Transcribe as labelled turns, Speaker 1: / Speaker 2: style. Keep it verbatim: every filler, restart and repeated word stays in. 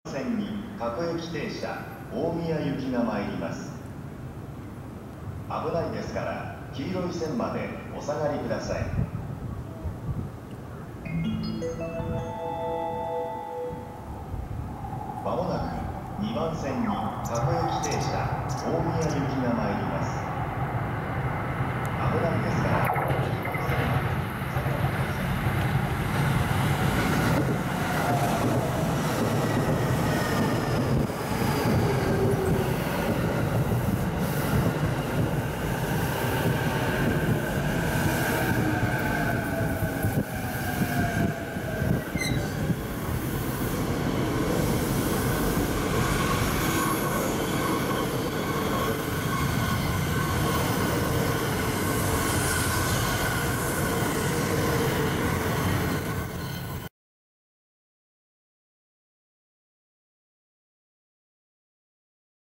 Speaker 1: 線に各駅停車大宮行きが参ります。危ないですから黄色い線までお下がりください。まもなくにばん線に各駅停車大宮行きが参ります。危ないですから